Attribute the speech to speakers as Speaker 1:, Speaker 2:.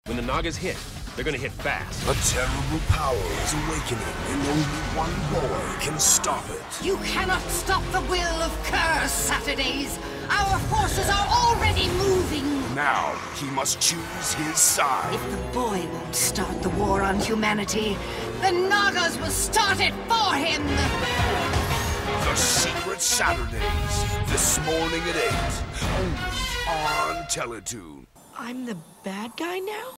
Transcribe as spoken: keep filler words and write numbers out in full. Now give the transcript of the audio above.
Speaker 1: When the Nagas hit, they're gonna hit fast.
Speaker 2: A terrible power is awakening, and only one boy can stop it.
Speaker 3: You cannot stop the will of Curse, Saturdays. Our forces are already moving.
Speaker 2: Now, he must choose his side.
Speaker 3: If the boy won't start the war on humanity, the Nagas will start it for him.
Speaker 2: The Secret Saturdays, this morning at eight, only on Teletoon.
Speaker 4: I'm the bad guy now?